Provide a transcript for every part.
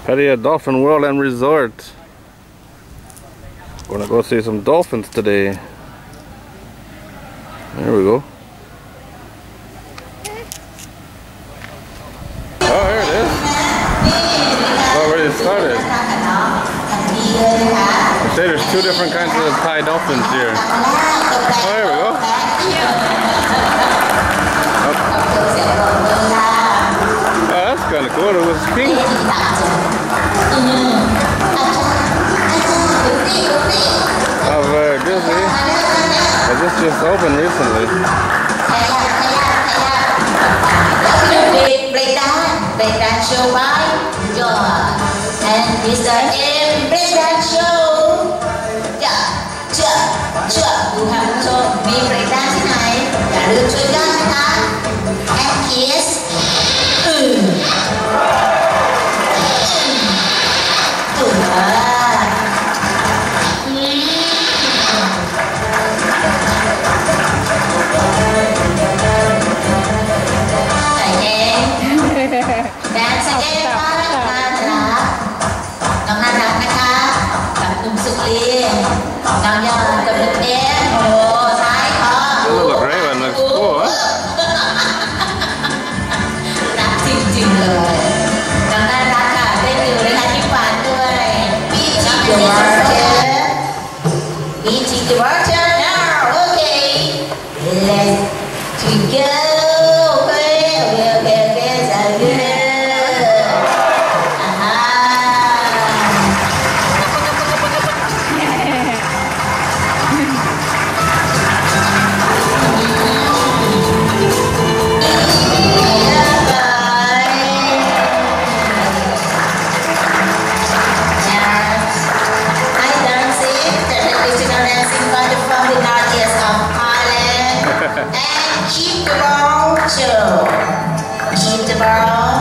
Pattaya Dolphin World and Resort. Gonna go see some dolphins today. There we go. Oh, here it is. It's already started. They say there's two different kinds of Thai dolphins here. Oh, here we go. Oh, that's kind of cool. It was pink. Oh, very busy. But this just opened recently. Breakdance show by John and Mr. M. Breakdance show. Duค่ะคุณผู้ชมมี breakdance ที่ไหนอย่าลืมช่วยกันนะคะ and kiss ถูกแดนสเก็ตบ้านน่ารักน้องน่ารักนะคะกับหนุ่มสุกลีน้องยอดกับลูกเอ็มโอ้ซ้ายคอ Look, Raven looks cool, huh? รักจริงๆเลยน้องน่ารักค่ะได้อยู่ในที่ฝันด้วย Beating the water Beating the water now okay let's go Keep the ball.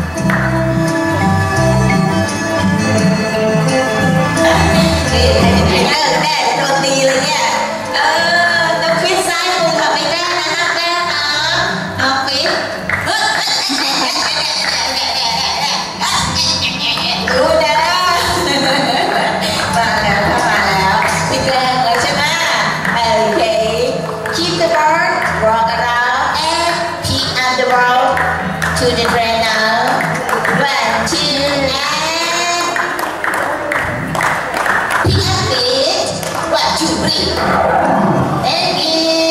Nè, đồ tì rồi nha. Nó khuyết sai luôn là mấy ra hả? Nó khuyết. Luôn đó. Và nào. Thì ra rồi chứ má. Okay. Keep the ball. Rock around and pick up the ball to the ground now. 1, 2, and pick up it. 1, 2, 3. And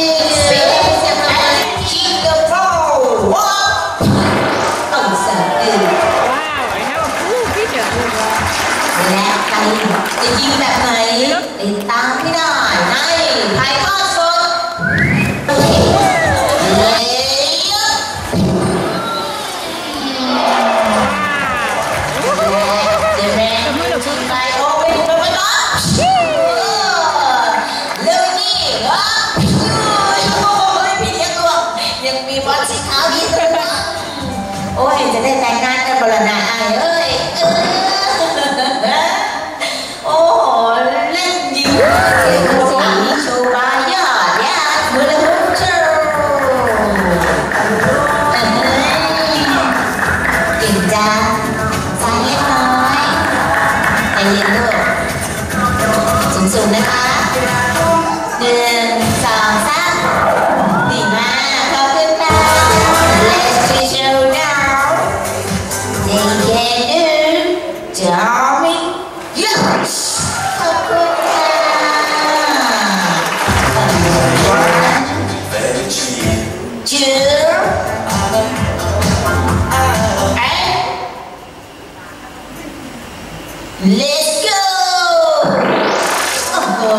keep the ball. Walk. Oh, so good. Wow, I have a cool picture. และใครจะยิงแบบไหนติดตามให้ได้ในถ่ายทอดสดโอ้ยจะได้แต่งงานกันบลนาอายเอ้ยโอ้โหเล่นยิงสีโชว์บายอดยามือละหุ่นเจ้าเก่งจังสายเล็กน้อยใจเย็นลูกสูงๆนะคะ1 2 3ดีมากขอบคุณค่ะ Let's show now they can do Tommy yes ขอบคุณค่ะ 1 2 and let's go โอ้โห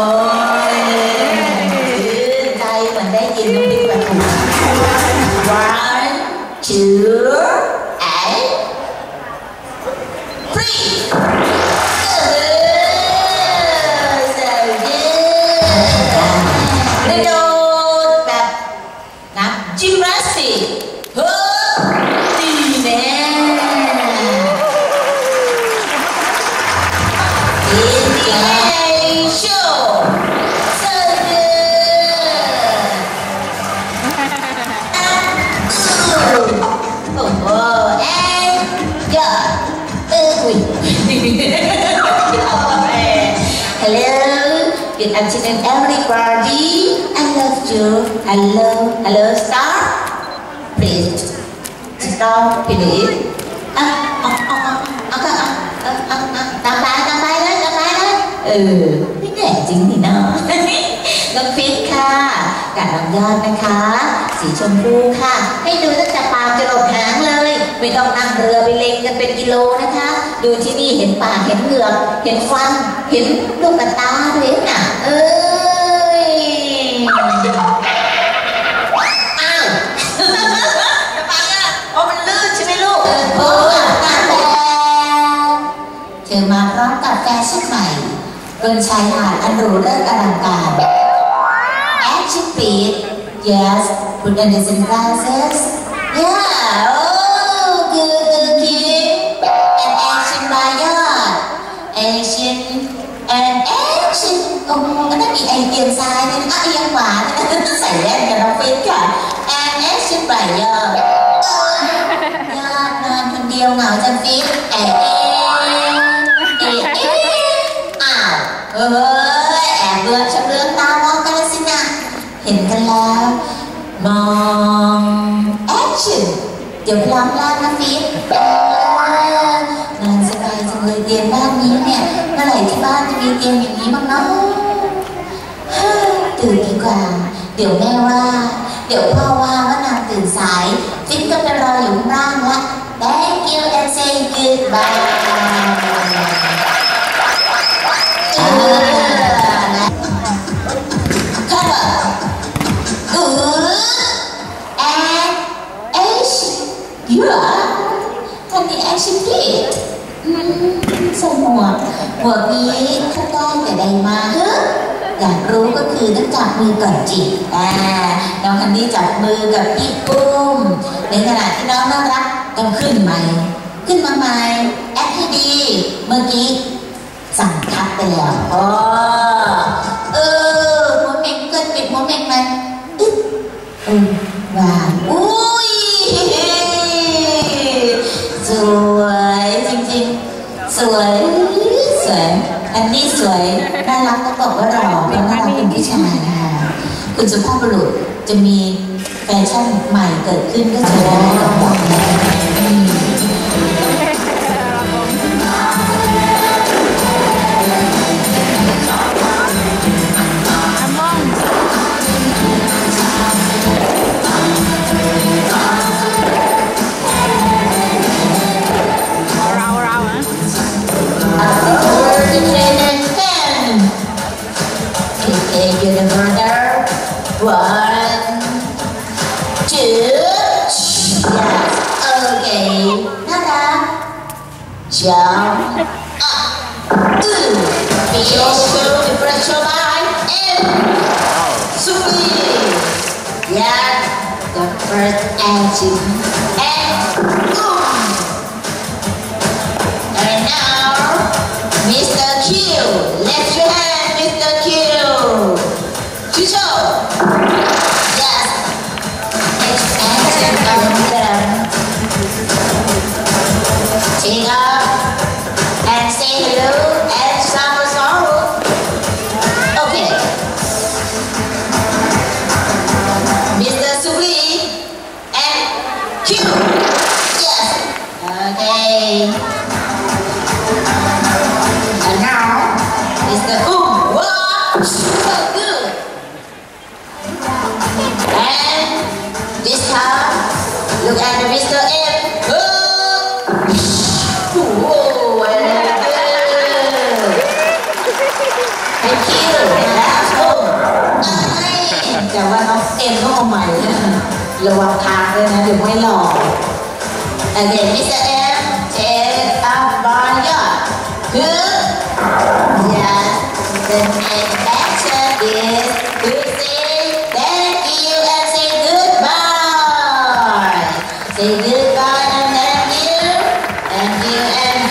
ใจเหมือนได้ยินลูกดิ๊กแบบถูก 1 2 and 3 so good กระโดดแบบนักจิมนาสติกดีแน่show so good oh and yeah Hello, good afternoon everybody. I love you. Hello, start. Please, stop, please. ตามไปเลยไม่แน่จริงนี่เนาะ น้องฟิตค่ะกับน้องยอดนะคะ สีชมพูค่ะ ให้ดูตั้งแต่ปากจรดหางเลย ไม่ต้องนั่งเรือไปเล็งกันเป็นกิโลนะคะ ดูที่นี่เห็นปากเห็นเหงือกเห็นฟันเห็นลูกตาเลยน่ะอ้าวจะไปอ่ะเพราะมันลื่นใช่ไหมลูกโอ้ยตาแดงเธอมาพร้อมกับแฟชั่นใหม่บนชายหาดอันหรูเลิศอลังการ Action beat yes put on the sunglasses yeah oh good looking and action by yard action and action โอ้โหนั่นมีไอเอียงซ้ายนี่นะเอียงขวานี่ใส่แว่นกับน้องฟิตค่ะ and action by yard ยอดนอนคนเดียวเหงาจังฟิตอ้าวแอบเลือนชำเลือนตามองกันสินะเห็นกันแล้วมองแอคชั่นเดี๋ยวพร้อมแล้วนะฟิตนอนสบายจังเลยเตียงบ้านนี้เนี่ยเมื่อไหร่ที่บ้านจะมีเตียงอย่างนี้บ้างเนาะตื่นดีกว่าเดี๋ยวแม่ว่าเดี๋ยวพ่อว่านางตื่นสายฟิตก็ไปรออยู่ข้างล่างละ Thank you and say goodbye action beat ใส่หมวกนี้ถ้าได้แต่ใดมาอยากรู้ก็คือต้องจับมือก่อนจิน้องคันนี้จับมือกับพี่ปุ้มในขณะที่น้องน่ารักต้องขึ้นมาใหม่แอคให้ดีเมื่อกี้สั่งทักไปแล้วโมเมนต์เกินปิดโมเมนต์มันว้าวอุ้ยสวยจริงๆสวยอันนี้สวยน่ารักต้องบอกว่าหล่อเพราะน่ารักเป็นผู้ชายค่ะคุณสุภาพบุรุษจะมีแฟชั่นใหม่เกิดขึ้นก็จะได้กับบอกjump up be sure to press your line and swing yeah the first action and now Mr. Q lift your hand Mr. Q yes next action take up and say hello and sorrow. Okay. Mr. Suli and Q. Yes. Okay. And now Mr. Wow. So good. And this time, look at Mr. M.แต่ว่าน้องเอ็มต้องเอาใหม่ระวังทางด้วยนะเดี๋ยวไม่หล่อโอเคมิสเตอร์เอ็มเช็คอัพบอลยอดคือ yes the next action is to say thank you and say goodbye and thank you and